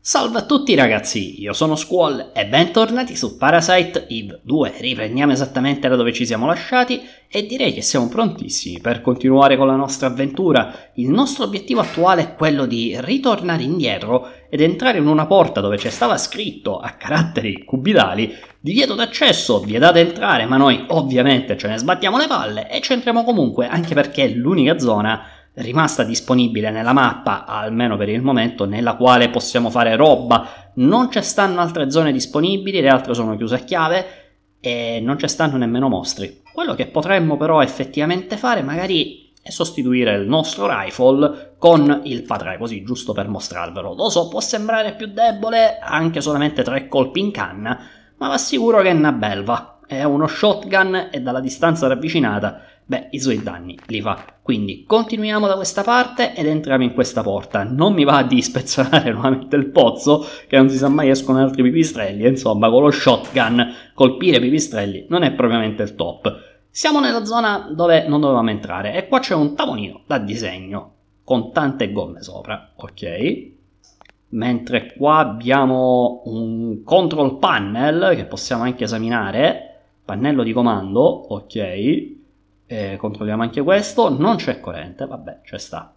Salve a tutti ragazzi, io sono Squall e bentornati su Parasite Eve 2. Riprendiamo esattamente da dove ci siamo lasciati e direi che siamo prontissimi per continuare con la nostra avventura. Il nostro obiettivo attuale è quello di ritornare indietro ed entrare in una porta dove c'è stava scritto a caratteri cubitali divieto d'accesso, vietate entrare, ma noi ovviamente ce ne sbattiamo le palle e ci entriamo comunque, anche perché è l'unica zona rimasta disponibile nella mappa, almeno per il momento, nella quale possiamo fare roba. Non ci stanno altre zone disponibili, le altre sono chiuse a chiave e non ci stanno nemmeno mostri. Quello che potremmo però effettivamente fare magari è sostituire il nostro rifle con il padre, così giusto per mostrarvelo. Lo so, può sembrare più debole, anche solamente 3 colpi in canna, ma vi assicuro che è una belva. È uno shotgun e dalla distanza ravvicinata, beh, i suoi danni li fa. Quindi continuiamo da questa parte ed entriamo in questa porta. Non mi va di ispezionare nuovamente il pozzo, che non si sa mai escono altri pipistrelli. Insomma, con lo shotgun colpire pipistrelli non è propriamente il top. Siamo nella zona dove non dovevamo entrare e qua c'è un tavolino da disegno con tante gomme sopra, ok? Mentre qua abbiamo un control panel che possiamo anche esaminare, pannello di comando, ok? Controlliamo anche questo. Non c'è corrente, vabbè, c'è sta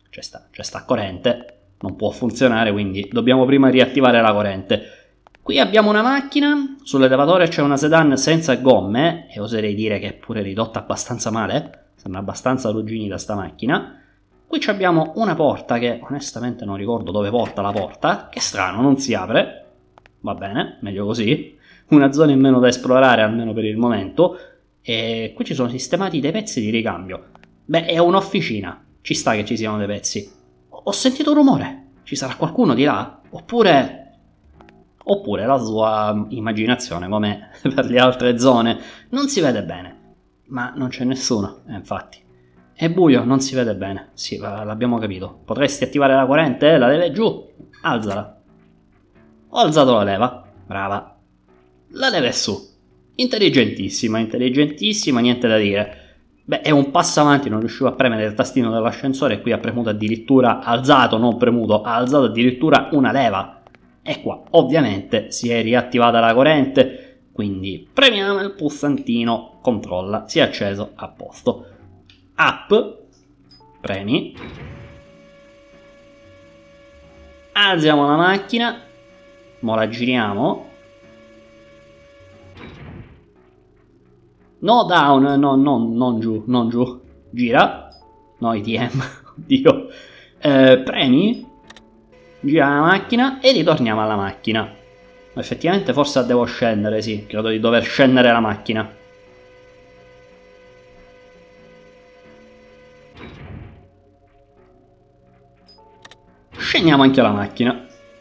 corrente, non può funzionare, quindi dobbiamo prima riattivare la corrente. Qui abbiamo una macchina, sull'elevatore c'è una sedan senza gomme e oserei dire che è pure ridotta abbastanza male, sembra abbastanza arrugginita sta macchina. Qui abbiamo una porta che onestamente non ricordo dove porta la porta, che strano, non si apre, va bene, meglio così, una zona in meno da esplorare almeno per il momento. E qui ci sono sistemati dei pezzi di ricambio. Beh, è un'officina, ci sta che ci siano dei pezzi. Ho sentito un rumore, ci sarà qualcuno di là? Oppure la sua immaginazione, come per le altre zone, non si vede bene. Ma non c'è nessuno, infatti. È buio, non si vede bene. Sì, l'abbiamo capito. Potresti attivare la corrente? La leva è giù. Alzala. Ho alzato la leva. Brava. La leva è su. Intelligentissima, intelligentissima, niente da dire. Beh, è un passo avanti, non riuscivo a premere il tastino dell'ascensore e qui ha premuto addirittura, alzato, non premuto, ha alzato addirittura una leva. E qua, ovviamente, si è riattivata la corrente, quindi premiamo il pulsantino, controlla, si è acceso, a posto. Up, premi, alziamo la macchina, mo la giriamo. No, down, no, non giù, non giù. Gira. No, ITM, oddio. Premi. Gira la macchina e ritorniamo alla macchina. Effettivamente forse devo scendere, sì. Credo di dover scendere la macchina. Scendiamo anche la macchina.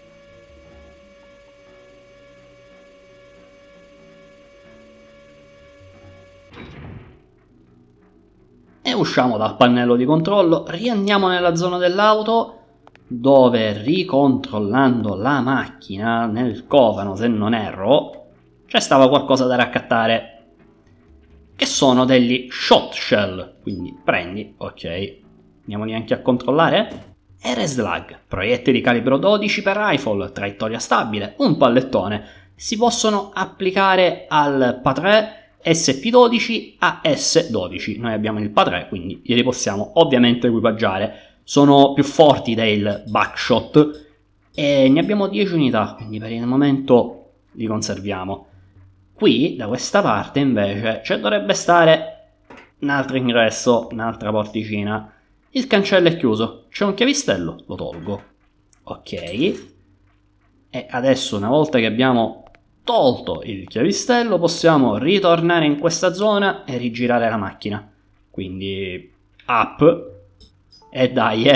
E usciamo dal pannello di controllo, riandiamo nella zona dell'auto, dove ricontrollando la macchina nel cofano, se non erro, c'è stava qualcosa da raccattare, che sono degli shot shell, quindi prendi, ok, andiamoli anche a controllare. R-Slug, proiettili calibro 12 per rifle, traiettoria stabile, un pallettone, si possono applicare al PA-3 SP12 a S12. Noi abbiamo il PA-3, quindi li possiamo ovviamente equipaggiare. Sono più forti del Buckshot e ne abbiamo 10 unità, quindi per il momento li conserviamo. Qui, da questa parte, invece, dovrebbe stare un altro ingresso, un'altra porticina. Il cancello è chiuso, c'è un chiavistello, lo tolgo. Ok. E adesso, una volta che abbiamo tolto il chiavistello, possiamo ritornare in questa zona e rigirare la macchina. Quindi up e dai,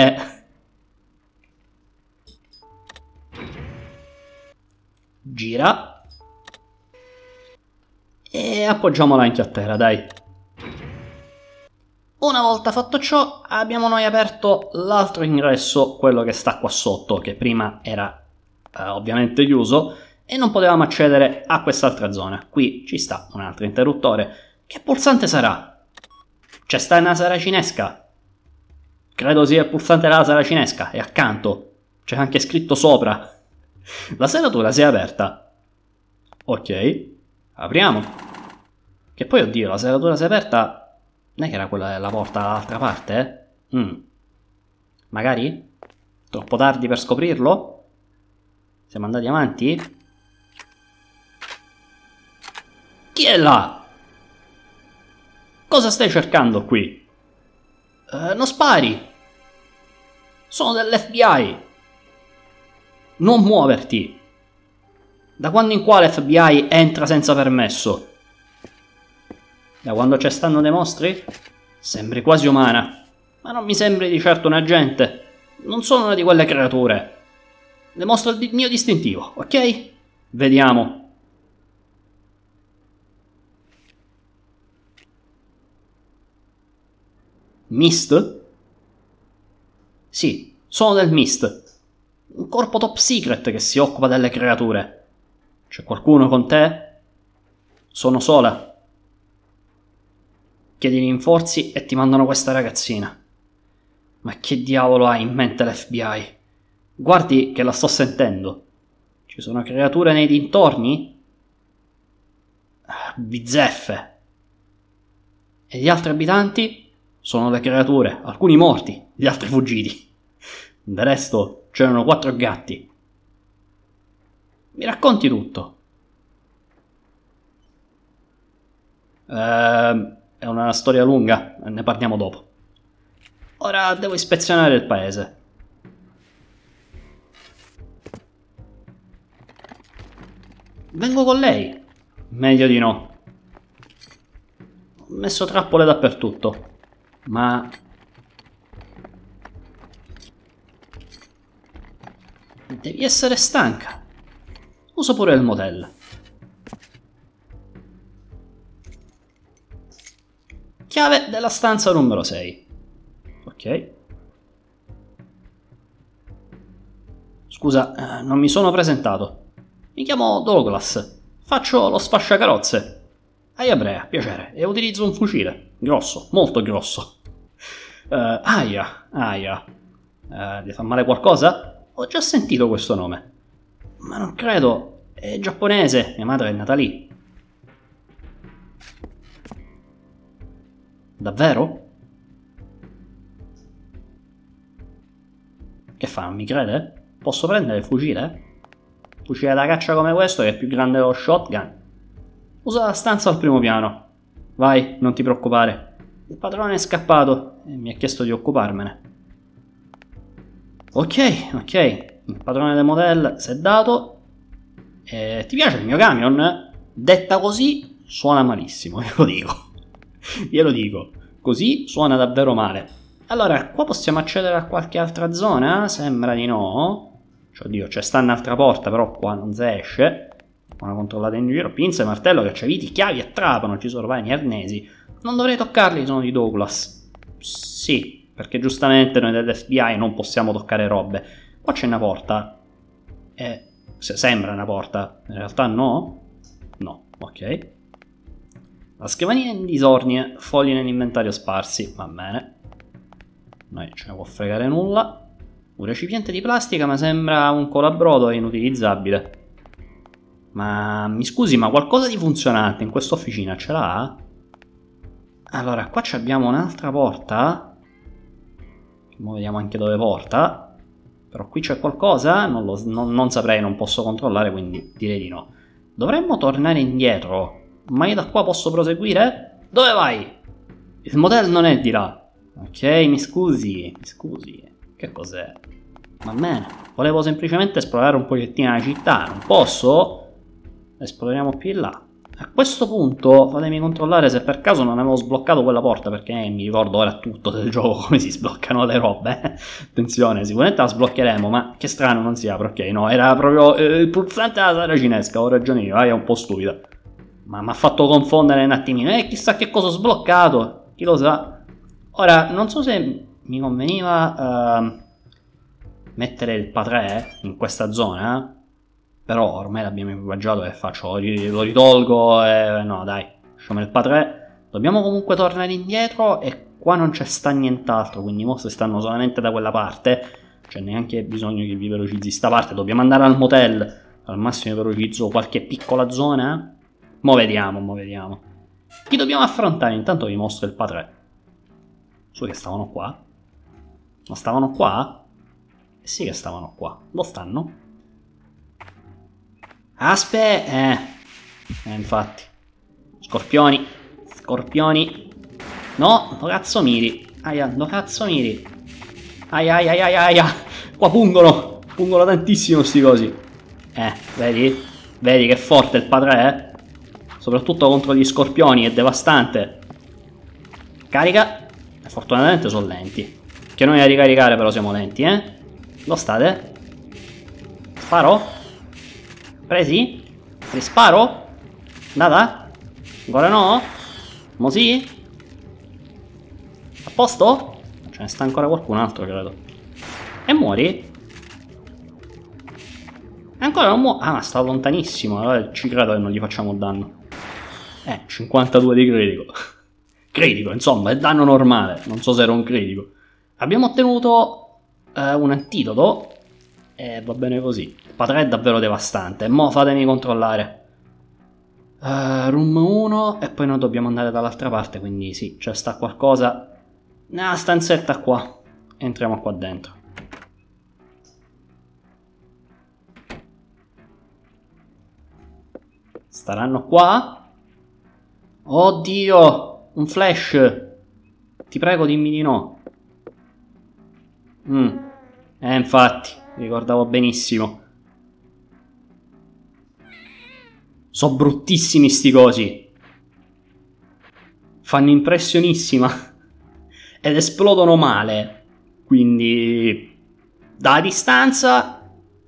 gira e appoggiamola anche a terra, dai. Una volta fatto ciò, abbiamo noi aperto l'altro ingresso, quello che sta qua sotto, che prima era ovviamente chiuso, e non potevamo accedere a quest'altra zona. Qui ci sta un altro interruttore. Che pulsante sarà? C'è sta una saracinesca. Credo sia il pulsante della saracinesca. E accanto c'è anche scritto sopra La serratura si è aperta. Ok, apriamo. Che poi, oddio, la serratura si è aperta. Non è che era quella della porta dall'altra parte, eh? Magari? Troppo tardi per scoprirlo? Siamo andati avanti? Chi è là? Cosa stai cercando qui? Non spari! Sono dell'FBI! Non muoverti! Da quando in qua l'FBI entra senza permesso? Da quando ci stanno dei mostri? Sembri quasi umana, ma non mi sembri di certo un agente. Non sono una di quelle creature. Le mostro il mio distintivo, ok? Vediamo. Mist? Sì, sono del Mist. Un corpo top secret che si occupa delle creature. C'è qualcuno con te? Sono sola. Chiedi rinforzi e ti mandano questa ragazzina. Ma che diavolo ha in mente l'FBI? Guardi che la sto sentendo. Ci sono creature nei dintorni? Bizzeffe. E gli altri abitanti? Sono le creature, alcuni morti, gli altri fuggiti. Del resto c'erano 4 gatti. Mi racconti tutto? È una storia lunga, ne parliamo dopo. Ora devo ispezionare il paese. Vengo con lei. Meglio di no. Ho messo trappole dappertutto. Ma... devi essere stanca. Uso pure il motel. Chiave della stanza numero 6. Ok. Scusa, non mi sono presentato. Mi chiamo Douglas. Faccio lo sfasciacarrozze. Brea, piacere. E utilizzo un fucile. Grosso, molto grosso. Aia. Ti fa male qualcosa? Ho già sentito questo nome. Ma non credo. È giapponese. Mia madre è nata lì. Davvero? Che fa, non mi crede? Posso prendere il fucile? Fucile da caccia come questo, che è più grande dello shotgun. Usa la stanza al primo piano. Vai, non ti preoccupare. Il padrone è scappato e mi ha chiesto di occuparmene. Ok. Il padrone del motel si è dato. Ti piace il mio camion? Detta così suona malissimo, glielo dico. Così suona davvero male. Allora, qua possiamo accedere a qualche altra zona? Sembra di no. Oddio, c'è sta un'altra porta, però qua non si esce. Una controllata in giro. Pinza e martello, cacciaviti, chiavi e trapano. Ci sono vari arnesi. Non dovrei toccarli, sono di Douglas. Sì, perché giustamente noi dell'FBI non possiamo toccare robe. Qua c'è una porta. Sembra una porta. In realtà no. No, ok. La scrivania in disordine, fogli nell'inventario sparsi, va bene. Noi ce ne può fregare nulla. Un recipiente di plastica ma sembra un colabrodo inutilizzabile. Ma mi scusi, ma qualcosa di funzionante in questa officina ce l'ha? Allora, qua abbiamo un'altra porta. Ora vediamo anche dove porta. Però qui c'è qualcosa? Non saprei, non posso controllare, quindi direi di no. Dovremmo tornare indietro. Ma io da qua posso proseguire? Dove vai? Il motel non è di là. Ok, mi scusi. Che cos'è? Va bene, volevo semplicemente esplorare un pochettino la città. Non posso? Esploriamo più in là. A questo punto fatemi controllare se per caso non avevo sbloccato quella porta, perché mi ricordo ora tutto del gioco come si sbloccano le robe. Attenzione, sicuramente la sbloccheremo, ma che strano non si apre. Ok, no, era proprio il pulsante della saracinesca, ho ragione io, è un po' stupida. Ma mi ha fatto confondere un attimino. Chissà che cosa ho sbloccato, chi lo sa. Ora, non so se mi conveniva mettere il patrè in questa zona, però ormai l'abbiamo equipaggiato e faccio, lo ritolgo e... no dai, lasciamo il patrè. Dobbiamo comunque tornare indietro e qua non c'è sta nient'altro, quindi i mostri stanno solamente da quella parte. c'è neanche bisogno che vi velocizzi sta parte. Dobbiamo andare al motel. Al massimo velocizzo qualche piccola zona. Mo' vediamo, mo' vediamo. Chi dobbiamo affrontare? Intanto vi mostro il padre. Su che stavano qua? Ma stavano qua? Eh sì che stavano qua. Dove stanno? Infatti. Scorpioni. Scorpioni. No, no cazzo miri. Aia, no cazzo miri. Aia, aia, aia, aia. Qua pungono. Pungono tantissimo sti cosi. Vedi? Vedi che forte il padre, Soprattutto contro gli scorpioni, è devastante. Carica. E fortunatamente sono lenti. Che noi a ricaricare però siamo lenti, Dove state? Sparo? Presi? Risparo? Andata? Ancora no? Mo sì? A posto? Ce ne sta ancora qualcun altro, credo. E muori? Ancora non muore. Ah, ma sta lontanissimo. Allora ci credo che non gli facciamo danno. 52 di critico. Critico, insomma, è danno normale. Non so se era un critico. Abbiamo ottenuto un antidoto. E va bene così. Il padre è davvero devastante. Mo' fatemi controllare. Room 1. E poi noi dobbiamo andare dall'altra parte. Quindi sì, c'è sta qualcosa. Nella stanzetta qua. Entriamo qua dentro. Staranno qua? Oddio! Un flash! Ti prego dimmi di no. Infatti, ricordavo benissimo. So bruttissimi sti cosi. Fanno impressionissima. Ed esplodono male. Quindi da distanza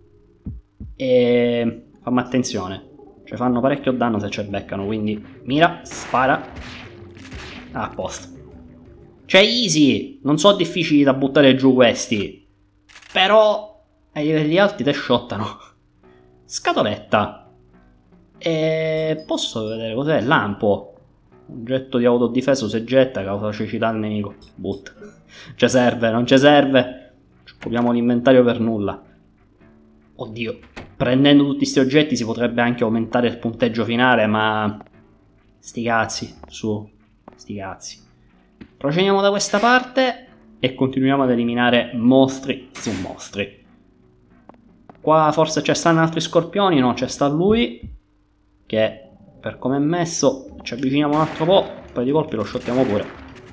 e fammi attenzione. Cioè fanno parecchio danno se ci beccano, quindi mira, spara. A posto. Cioè easy, non so difficili da buttare giù questi. Però ai livelli alti te shottano. Scatoletta. E posso vedere cos'è? Lampo. Oggetto di autodifesa se getta, causa cecità al nemico. Butta. Ci serve, non ci serve. Ci occupiamo l'inventario per nulla. Oddio. Prendendo tutti questi oggetti si potrebbe anche aumentare il punteggio finale, ma... sti cazzi, su. Sti cazzi. Procediamo da questa parte e continuiamo ad eliminare mostri su mostri. Qua forse ci stanno altri scorpioni, no, c'è sta lui, che per come è messo ci avviciniamo un altro po', poi di colpi lo shottiamo pure.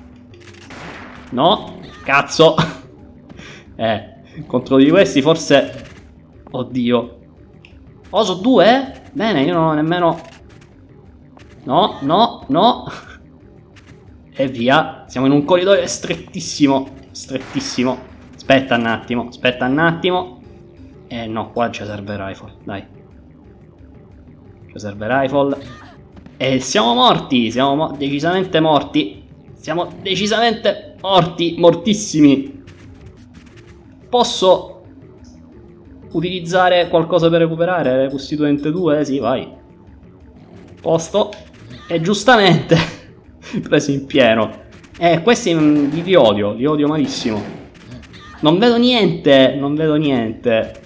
No, cazzo. Contro di questi forse... Oddio. Oh, so due? Bene, io non ho nemmeno... No, no, no. E via. Siamo in un corridoio strettissimo. Strettissimo. Aspetta un attimo, aspetta un attimo. No, qua ci serve rifle, dai. Ci serve rifle. E siamo morti, siamo decisamente morti. Siamo decisamente morti, mortissimi. Posso... utilizzare qualcosa per recuperare? Costituente 2? Sì, vai. Posto. E giustamente presi in pieno. Questi li odio malissimo. Non vedo niente, non vedo niente.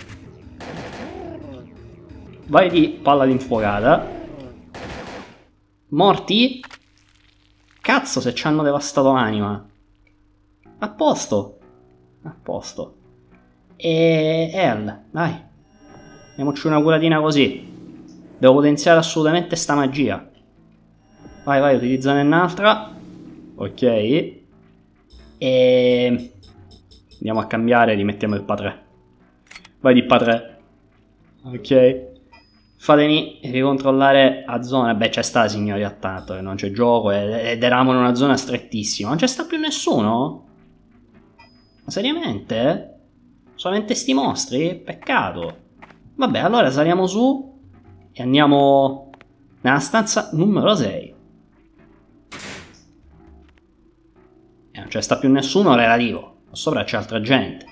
Vai di palla d'infuocata. Morti? Cazzo se ci hanno devastato l'anima. A posto. A posto. E dai. Diamoci una curatina così. Devo potenziare assolutamente sta magia. Vai, vai, utilizzane un'altra. Ok. E... andiamo a cambiare, rimettiamo il padre. Vai di padre. Ok. Fatemi ricontrollare a zona. Beh, c'è sta, signori, attento, che non c'è gioco ed eravamo in una zona strettissima. Non c'è sta più nessuno? Ma seriamente? Solamente sti mostri? Peccato. Vabbè, allora saliamo su e andiamo nella stanza numero 6. E non c'è sta più nessuno relativo. Sopra c'è altra gente.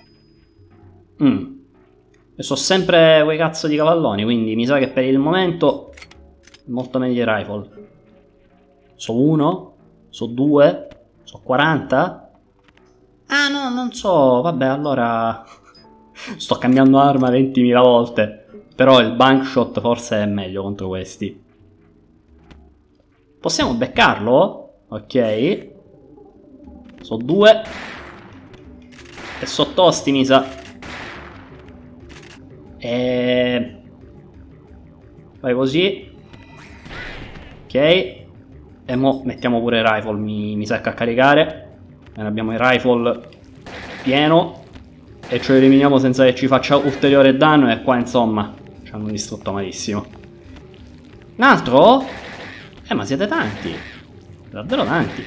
E so sempre quei cazzo di cavalloni, quindi mi sa che per il momento è molto meglio i rifle. So 1? So 2? So 40? Ah no, non so. Vabbè, allora... Sto cambiando arma 20.000 volte. Però il bunkshot forse è meglio contro questi. Possiamo beccarlo? Ok. Sono due. E sono tosti, mi sa. E... Vai così. Ok. E mo mettiamo pure il rifle. Mi secca a caricare. E abbiamo il rifle pieno. E ce lo eliminiamo senza che ci faccia ulteriore danno. E qua insomma ci hanno distrutto malissimo. Un altro? Ma siete tanti. Davvero tanti.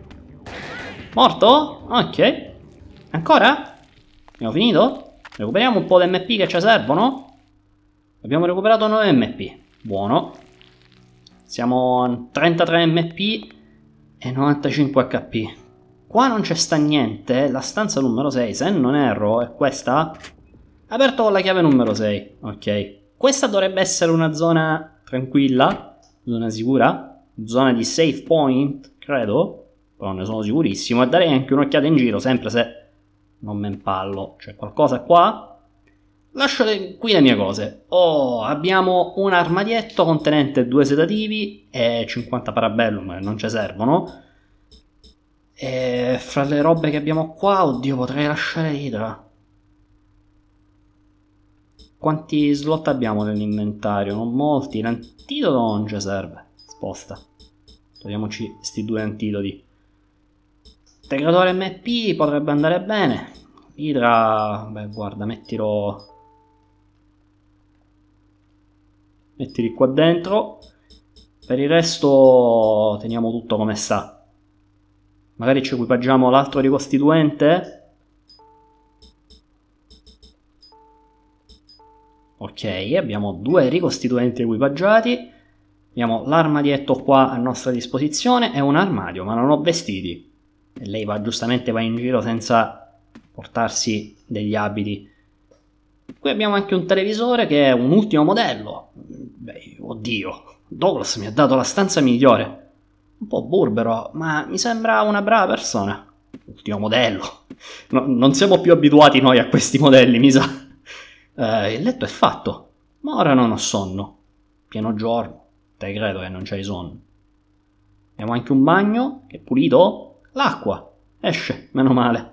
Morto? Ok. Ancora? Abbiamo finito? Recuperiamo un po' di MP che ci servono. Abbiamo recuperato 9 MP. Buono. Siamo a 33 MP e 95 HP. Qua non c'è sta niente. La stanza numero 6, se non erro, è questa. Aperto con la chiave numero 6. Ok. Questa dovrebbe essere una zona tranquilla. Zona sicura. Zona di save point, credo. Però ne sono sicurissimo. E darei anche un'occhiata in giro, sempre se non me impallo. C'è qualcosa qua? Lascio qui le mie cose. Oh, abbiamo un armadietto contenente 2 sedativi e 50 parabellum, non ci servono. E fra le robe che abbiamo qua, oddio, potrei lasciare l'idra. Quanti slot abbiamo nell'inventario? Non molti. L'antidoto non ci serve. Sposta. Togliamoci questi 2 antidoti. Integratore MP potrebbe andare bene. Idra, beh guarda, mettili qua dentro. Per il resto teniamo tutto come sta. Magari ci equipaggiamo l'altro ricostituente. Ok, abbiamo 2 ricostituenti equipaggiati. Abbiamo l'armadietto qua a nostra disposizione e un armadio, ma non ho vestiti. E lei giustamente va in giro senza portarsi degli abiti. Qui abbiamo anche un televisore che è un ultimo modello. Beh, oddio, Douglas mi ha dato la stanza migliore. Un po' burbero, ma mi sembra una brava persona. Ultimo modello. No, non siamo più abituati noi a questi modelli, mi sa. Il letto è fatto, ma ora non ho sonno. Pieno giorno, te credo che non c'hai sonno. Abbiamo anche un bagno, che è pulito. L'acqua, esce, meno male.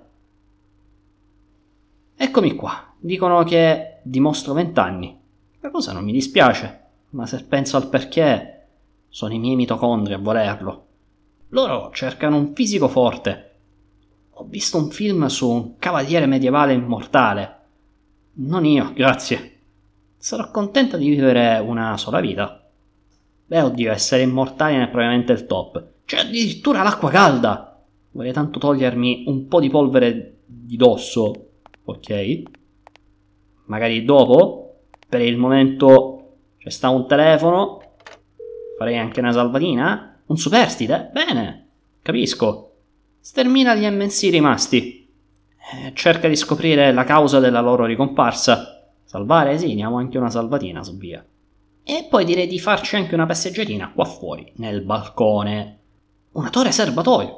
Eccomi qua, dicono che dimostro 20 anni. La cosa non mi dispiace, ma se penso al perché, sono i miei mitocondri a volerlo. Loro cercano un fisico forte. Ho visto un film su un cavaliere medievale immortale. Non io, grazie. Sarò contenta di vivere una sola vita. Beh, oddio, essere immortali non è probabilmente il top. C'è addirittura l'acqua calda. Vorrei tanto togliermi un po' di polvere di dosso. Ok. Magari dopo. Per il momento c'è sta un telefono. Farei anche una salvatina. Un superstite. Bene. Capisco. Stermina gli MNC rimasti. Cerca di scoprire la causa della loro ricomparsa. Salvare? Sì, diamo anche una salvatina su via. E poi direi di farci anche una passeggiatina qua fuori, nel balcone. Una torre serbatoio.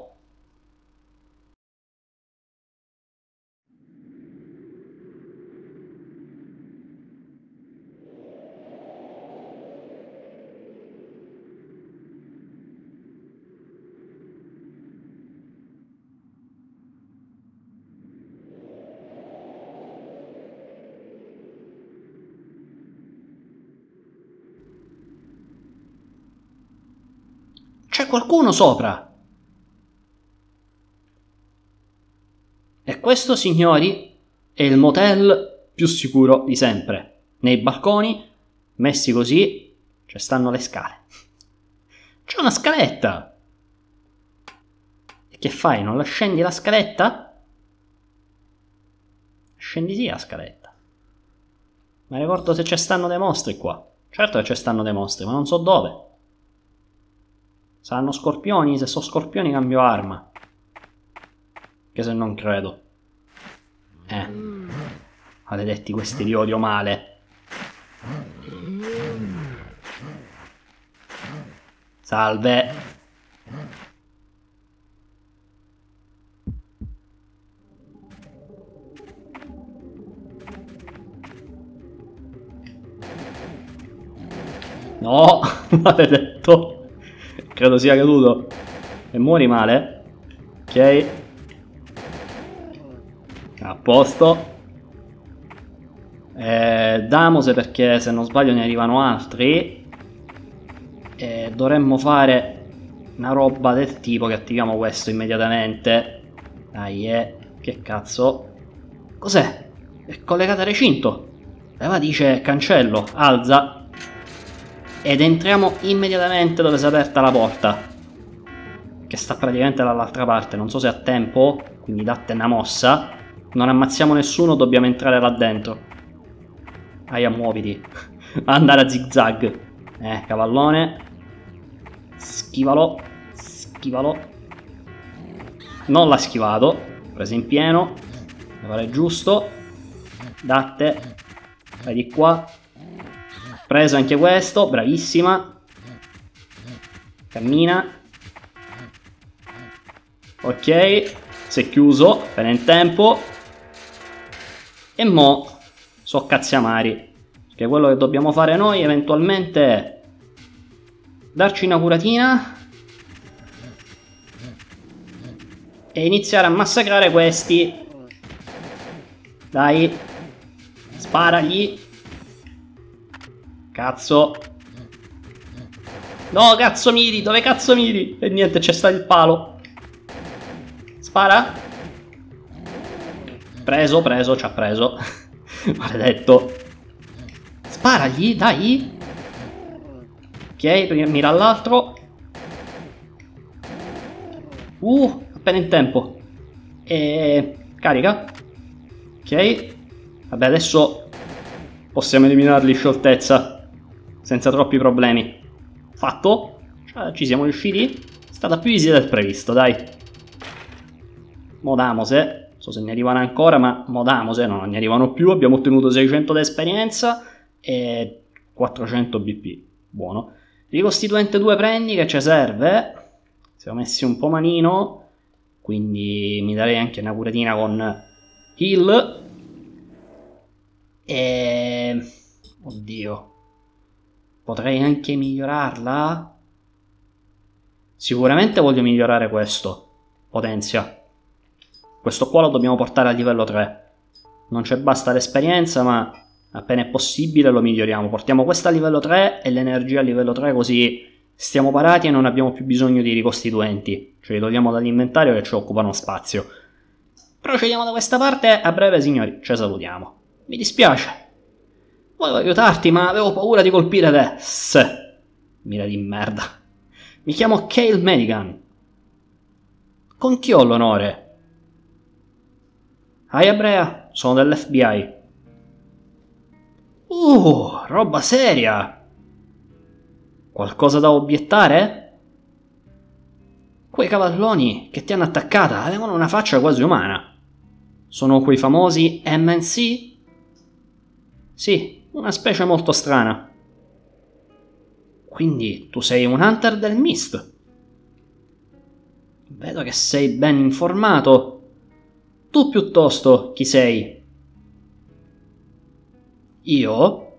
C'è qualcuno sopra. E questo, signori, è il motel più sicuro di sempre. Nei balconi, messi così, ci stanno le scale. C'è una scaletta. E che fai? Non la scendi la scaletta? Scendi sì la scaletta. Ma ricordo se ci stanno dei mostri qua. Certo che ci stanno dei mostri, ma non so dove. Saranno scorpioni? Se sono scorpioni cambio arma. Che se non credo. Maledetti questi li odio male. Salve. No, maledetto. Credo sia caduto. E muori male. Ok. A posto. Damose perché se non sbaglio ne arrivano altri. Dovremmo fare una roba del tipo che attiviamo questo immediatamente. Dai, che cazzo. Cos'è? È collegato al recinto. Leva dice cancello, alza. Ed entriamo immediatamente dove si è aperta la porta. Che sta praticamente dall'altra parte. Non so se ha tempo, quindi datte una mossa. Non ammazziamo nessuno, dobbiamo entrare là dentro. Aia, muoviti. Andare a zigzag. Cavallone. Schivalo. Schivalo. Non l'ha schivato. Preso in pieno. Mi pare giusto. Datte. Vai di qua. Preso anche questo. Bravissima. Cammina. Ok. Si è chiuso. Appena in tempo. E mo' so cazzi amari. Perché quello che dobbiamo fare noi eventualmente è darci una curatina e iniziare a massacrare questi. Dai. Sparagli. Cazzo. No, cazzo miri. Dove cazzo miri? E niente, c'è stato il palo. Spara. Preso, preso, ci ha preso. Maledetto. Sparagli, dai. Ok, mira all'altro. Appena in tempo. E carica. Ok. Vabbè, adesso possiamo eliminarli in scioltezza. Senza troppi problemi. Fatto. Ci siamo riusciti. È stata più easy del previsto, dai. Modamose. Non so se ne arrivano ancora, ma modamose. No, non ne arrivano più. Abbiamo ottenuto 600 di esperienza e 400 BP. Buono. Ricostituente 2 prendi che ci serve. Siamo messi un po' manino. Quindi mi darei anche una curatina con heal. E... oddio. Potrei anche migliorarla? Sicuramente voglio migliorare questo. Potenzia. Questo qua lo dobbiamo portare a livello 3. Non ci basta l'esperienza, ma appena è possibile lo miglioriamo. Portiamo questa a livello 3 e l'energia a livello 3, così stiamo parati e non abbiamo più bisogno di ricostituenti. Ce li togliamo dall'inventario che ci occupano spazio. Procediamo da questa parte. A breve, signori, ci salutiamo. Mi dispiace. Volevo aiutarti, ma avevo paura di colpire te. Mira di merda. Mi chiamo Cale Medigan. Con chi ho l'onore? Hi Brea, sono dell'FBI. Roba seria. Qualcosa da obiettare? Quei cavalloni che ti hanno attaccata avevano una faccia quasi umana. Sono quei famosi MNC? Sì, una specie molto strana. Quindi tu sei un hunter del Mist. Vedo che sei ben informato. Tu piuttosto, chi sei? Io?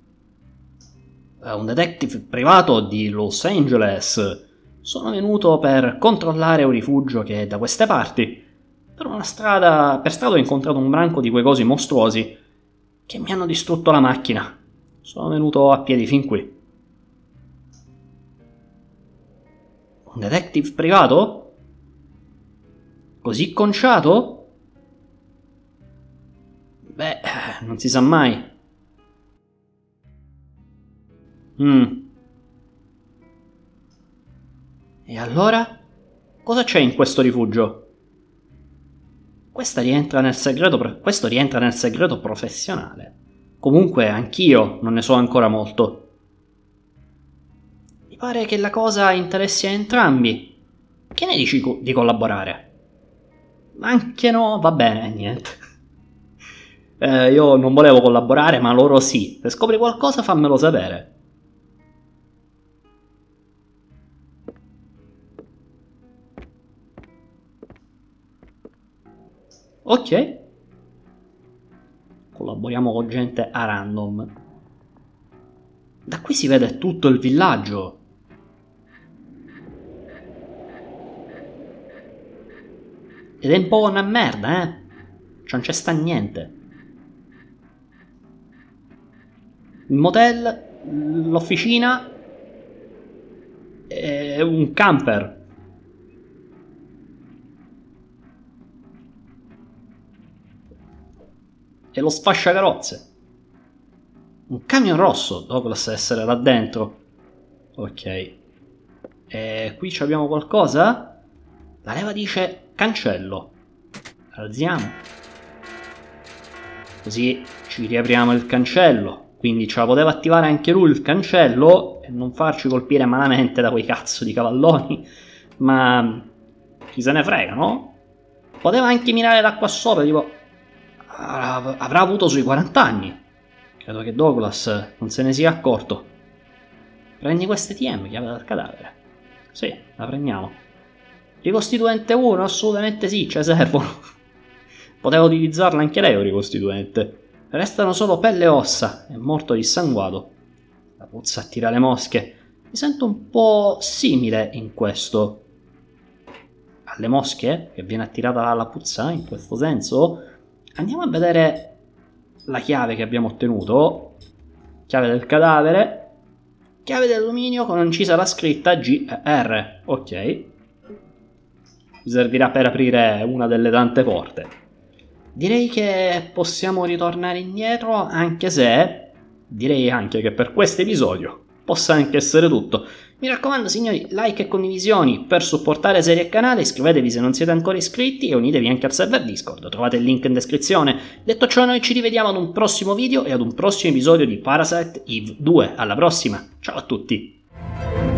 Un detective privato di Los Angeles. Sono venuto per controllare un rifugio che è da queste parti. Per strada ho incontrato un branco di quei cosi mostruosi che mi hanno distrutto la macchina. Sono venuto a piedi fin qui. Un detective privato? Così conciato? Beh, non si sa mai. E allora? Cosa c'è in questo rifugio? Questo rientra nel segreto professionale. Comunque, anch'io non ne so ancora molto. Mi pare che la cosa interessi a entrambi. Che ne dici di collaborare? Anche no, va bene, niente. Io non volevo collaborare, ma loro sì. Se scopri qualcosa fammelo sapere. Ok. Collaboriamo con gente a random. Da qui si vede tutto il villaggio. Ed è un po' una merda, eh? Cioè non c'è sta niente. Il motel, l'officina e un camper. E lo sfasciacarrozze. Un camion rosso, Douglas deve essere là dentro. Ok. E qui abbiamo qualcosa? La leva dice cancello. Alziamo. Così ci riapriamo il cancello. Quindi ce la poteva attivare anche lui il cancello e non farci colpire malamente da quei cazzo di cavalloni. Ma chi se ne frega, no? Poteva anche mirare da qua sopra, tipo... avrà avuto sui 40 anni. Credo che Douglas non se ne sia accorto. Prendi queste TM, chiave dal cadavere. Sì, la prendiamo. Ricostituente 1? Assolutamente sì, ci servono. Poteva utilizzarla anche lei, un ricostituente. Restano solo pelle e ossa. È morto dissanguato. La puzza attira le mosche. Mi sento un po' simile in questo. Alle mosche? Che viene attirata dalla puzza, in questo senso? Andiamo a vedere la chiave che abbiamo ottenuto. Chiave del cadavere. Chiave d'alluminio con incisa la scritta GR. Ok. Mi servirà per aprire una delle tante porte. Direi che possiamo ritornare indietro, anche se direi anche che per questo episodio possa anche essere tutto. Mi raccomando signori, like e condivisioni per supportare serie e canale, iscrivetevi se non siete ancora iscritti e unitevi anche al server Discord, trovate il link in descrizione. Detto ciò noi ci rivediamo ad un prossimo video e ad un prossimo episodio di Parasite Eve 2, alla prossima, ciao a tutti!